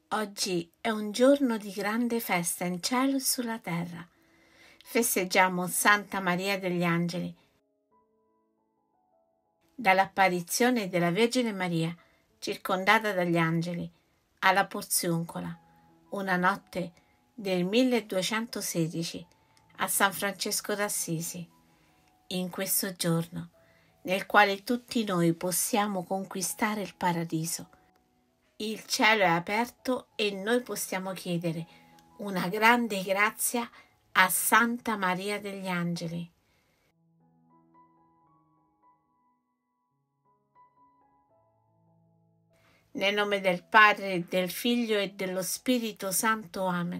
Oggi è un giorno di grande festa in cielo e sulla terra. Festeggiamo Santa Maria degli Angeli. Dall'apparizione della Vergine Maria, circondata dagli angeli, alla Porziuncola, una notte del 1216, a San Francesco d'Assisi. In questo giorno, nel quale tutti noi possiamo conquistare il paradiso, il cielo è aperto e noi possiamo chiedere una grande grazia a Santa Maria degli Angeli. Nel nome del Padre, del Figlio e dello Spirito Santo. Amen.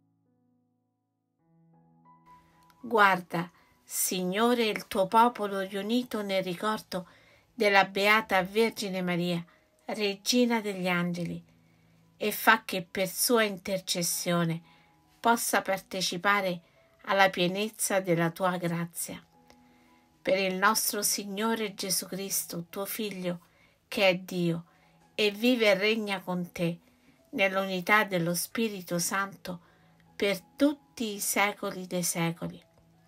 Guarda, Signore, il tuo popolo riunito nel ricordo della Beata Vergine Maria, Regina degli Angeli, e fa che per sua intercessione possa partecipare alla pienezza della tua grazia. Per il nostro Signore Gesù Cristo, tuo Figlio, che è Dio, e vive e regna con te, nell'unità dello Spirito Santo, per tutti i secoli dei secoli.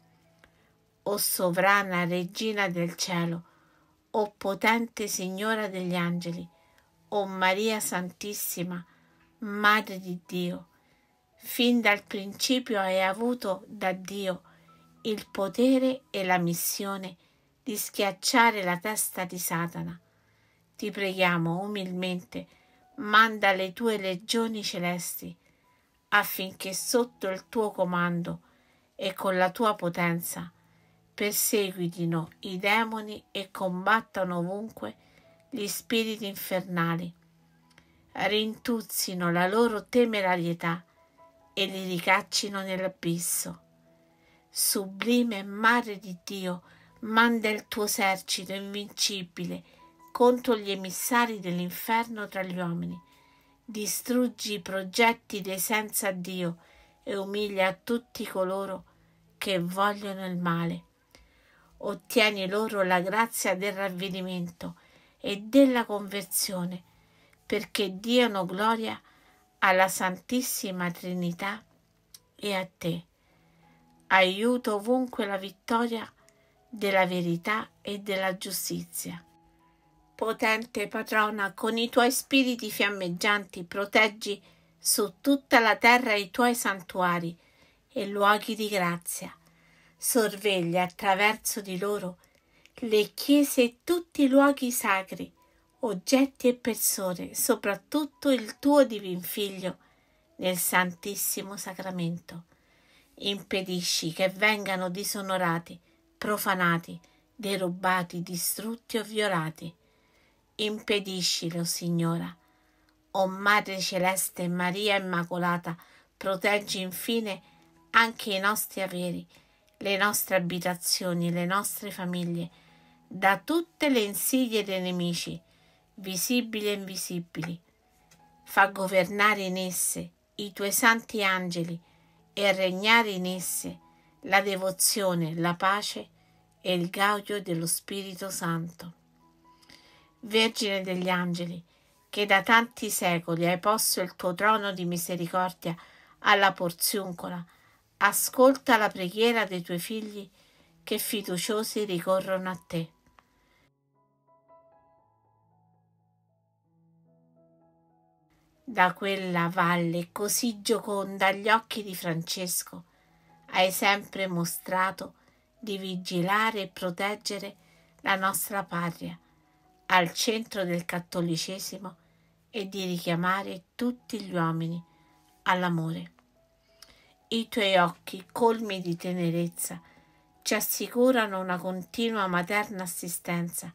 O sovrana Regina del cielo, o potente Signora degli angeli, o Maria Santissima, Madre di Dio, fin dal principio hai avuto da Dio il potere e la missione di schiacciare la testa di Satana. Ti preghiamo umilmente, manda le tue legioni celesti, affinché sotto il tuo comando e con la tua potenza perseguitino i demoni e combattano ovunque gli spiriti infernali, rintuzzino la loro temerarietà e li ricaccino nell'abisso. Sublime Madre di Dio, manda il tuo esercito invincibile contro gli emissari dell'inferno tra gli uomini. Distruggi i progetti dei senza Dio e umilia tutti coloro che vogliono il male. Ottieni loro la grazia del ravvedimento e della conversione, perché diano gloria alla Santissima Trinità e a te. Aiuta ovunque la vittoria della verità e della giustizia. Potente patrona, con i tuoi spiriti fiammeggianti proteggi su tutta la terra i tuoi santuari e luoghi di grazia. Sorveglia attraverso di loro le chiese e tutti i luoghi sacri, oggetti e persone, soprattutto il tuo divin Figlio nel Santissimo Sacramento. Impedisci che vengano disonorati, profanati, derubati, distrutti o violati. Impediscilo, Signora. O Madre Celeste Maria Immacolata, proteggi infine anche i nostri averi, le nostre abitazioni, le nostre famiglie, da tutte le insidie dei nemici, visibili e invisibili. Fa governare in esse i tuoi santi angeli e regnare in esse la devozione, la pace e il gaudio dello Spirito Santo. Vergine degli angeli, che da tanti secoli hai posto il tuo trono di misericordia alla Porziuncola, ascolta la preghiera dei tuoi figli che fiduciosi ricorrono a te. Da quella valle così gioconda agli occhi di Francesco hai sempre mostrato di vigilare e proteggere la nostra patria al centro del cattolicesimo e di richiamare tutti gli uomini all'amore. I tuoi occhi, colmi di tenerezza, ci assicurano una continua materna assistenza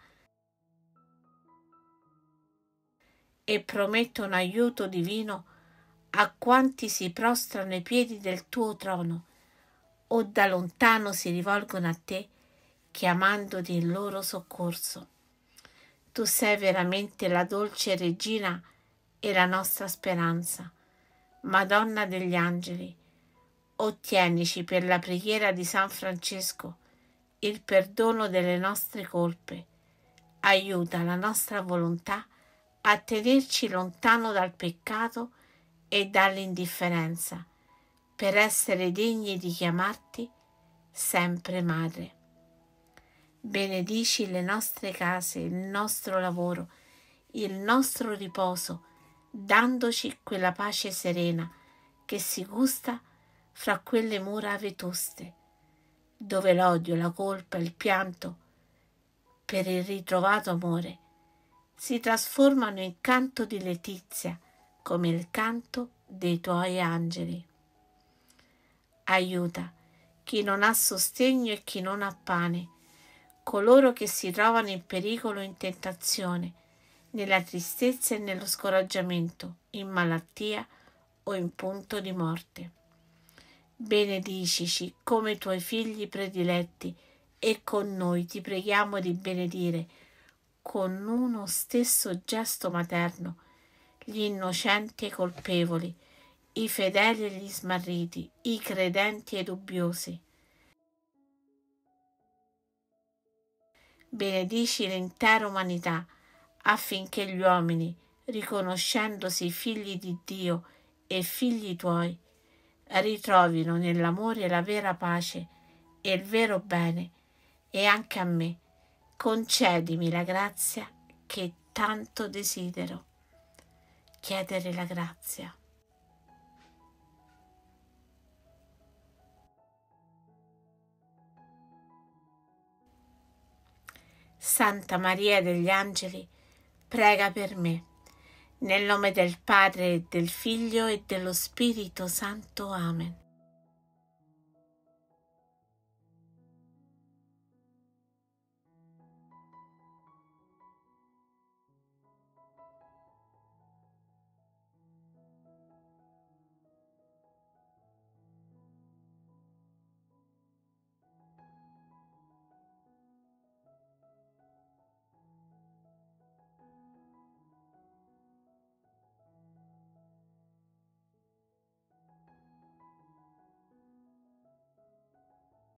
e promettono aiuto divino a quanti si prostrano ai piedi del tuo trono o da lontano si rivolgono a te chiamandoti in loro soccorso. Tu sei veramente la dolce regina e la nostra speranza. Madonna degli angeli, ottienici per la preghiera di San Francesco il perdono delle nostre colpe. Aiuta la nostra volontà a tenerci lontano dal peccato e dall'indifferenza, per essere degni di chiamarti sempre madre. Benedici le nostre case, il nostro lavoro, il nostro riposo, dandoci quella pace serena che si gusta fra quelle mura vetuste, dove l'odio, la colpa, il pianto per il ritrovato amore si trasformano in canto di letizia, come il canto dei tuoi angeli. Aiuta chi non ha sostegno e chi non ha pane, coloro che si trovano in pericolo e in tentazione, nella tristezza e nello scoraggiamento, in malattia o in punto di morte. Benedicici come tuoi figli prediletti e con noi ti preghiamo di benedire con uno stesso gesto materno gli innocenti e i colpevoli, i fedeli e gli smarriti, i credenti e i dubbiosi. Benedici l'intera umanità affinché gli uomini, riconoscendosi figli di Dio e figli tuoi, ritrovino nell'amore la vera pace e il vero bene, e anche a me concedimi la grazia che tanto desidero. Chiedere la grazia. Santa Maria degli Angeli, prega per me. Nel nome del Padre, e del Figlio e dello Spirito Santo. Amen.